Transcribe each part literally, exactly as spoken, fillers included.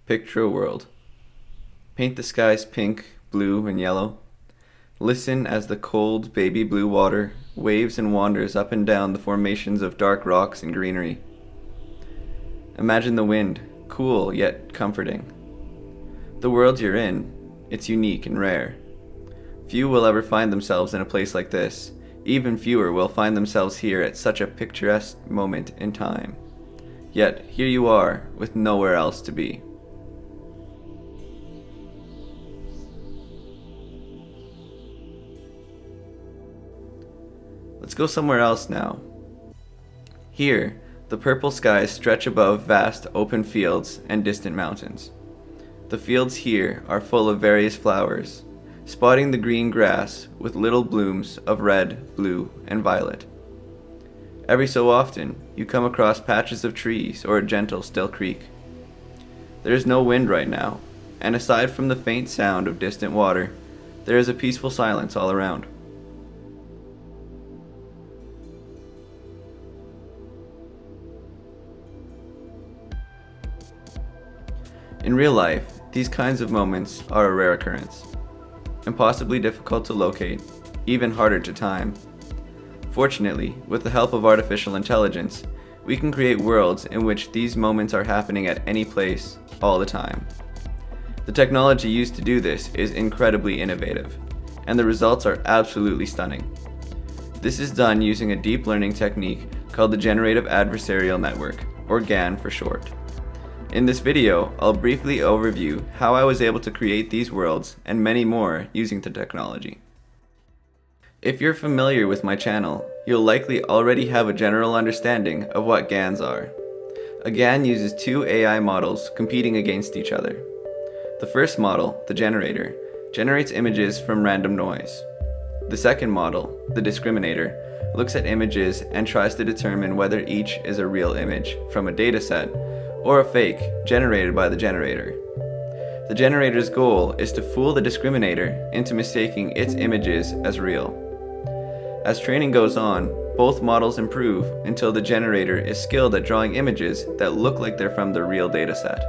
Picture a world. Paint the skies pink, blue, and yellow. Listen as the cold, baby blue water waves and wanders up and down the formations of dark rocks and greenery. Imagine the wind, cool yet comforting. The world you're in, it's unique and rare. Few will ever find themselves in a place like this. Even fewer will find themselves here at such a picturesque moment in time. Yet, here you are, with nowhere else to be. Let's go somewhere else now. Here, the purple skies stretch above vast open fields and distant mountains. The fields here are full of various flowers, spotting the green grass with little blooms of red, blue, and violet. Every so often, you come across patches of trees or a gentle, still creek. There is no wind right now, and aside from the faint sound of distant water, there is a peaceful silence all around. In real life, these kinds of moments are a rare occurrence, impossibly difficult to locate, even harder to time. Fortunately, with the help of artificial intelligence, we can create worlds in which these moments are happening at any place, all the time. The technology used to do this is incredibly innovative, and the results are absolutely stunning. This is done using a deep learning technique called the Generative Adversarial Network, or GAN for short. In this video, I'll briefly overview how I was able to create these worlds and many more using the technology. If you're familiar with my channel, you'll likely already have a general understanding of what GANs are. A GAN uses two A I models competing against each other. The first model, the generator, generates images from random noise. The second model, the discriminator, looks at images and tries to determine whether each is a real image from a dataset or a fake generated by the generator. The generator's goal is to fool the discriminator into mistaking its images as real. As training goes on, both models improve until the generator is skilled at drawing images that look like they're from the real dataset.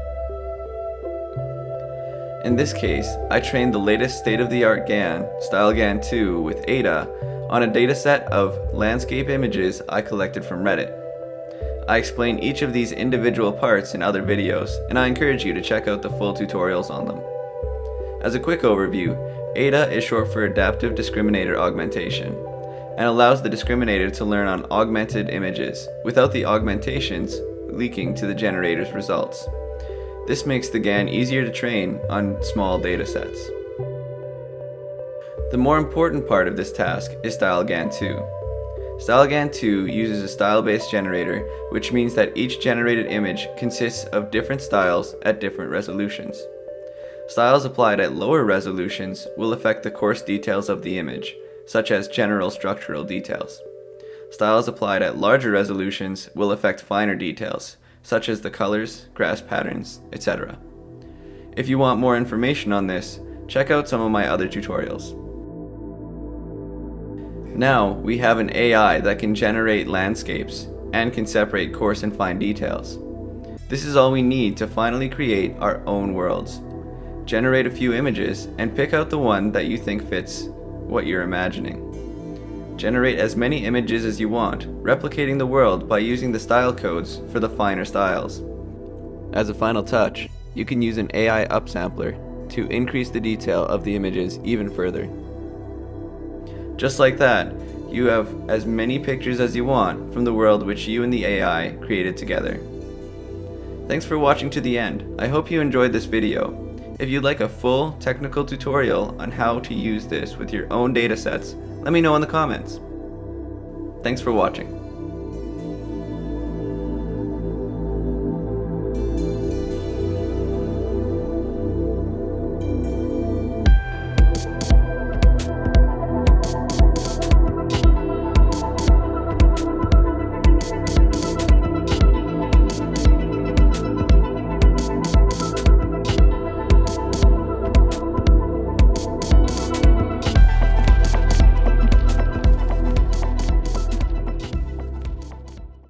In this case, I trained the latest state-of-the-art GAN, StyleGAN two with Ada, on a dataset of landscape images I collected from Reddit. I explain each of these individual parts in other videos, and I encourage you to check out the full tutorials on them. As a quick overview, Ada is short for Adaptive Discriminator Augmentation, and allows the discriminator to learn on augmented images, without the augmentations leaking to the generator's results. This makes the GAN easier to train on small datasets. The more important part of this task is StyleGAN two. StyleGAN two uses a style-based generator, which means that each generated image consists of different styles at different resolutions. Styles applied at lower resolutions will affect the coarse details of the image, such as general structural details. Styles applied at larger resolutions will affect finer details, such as the colors, grass patterns, et cetera. If you want more information on this, check out some of my other tutorials. Now we have an A I that can generate landscapes and can separate coarse and fine details. This is all we need to finally create our own worlds. Generate a few images and pick out the one that you think fits what you're imagining. Generate as many images as you want, replicating the world by using the style codes for the finer styles. As a final touch, you can use an A I upsampler to increase the detail of the images even further. Just like that, you have as many pictures as you want from the world which you and the A I created together. Thanks for watching to the end. I hope you enjoyed this video. If you'd like a full technical tutorial on how to use this with your own datasets, let me know in the comments. Thanks for watching.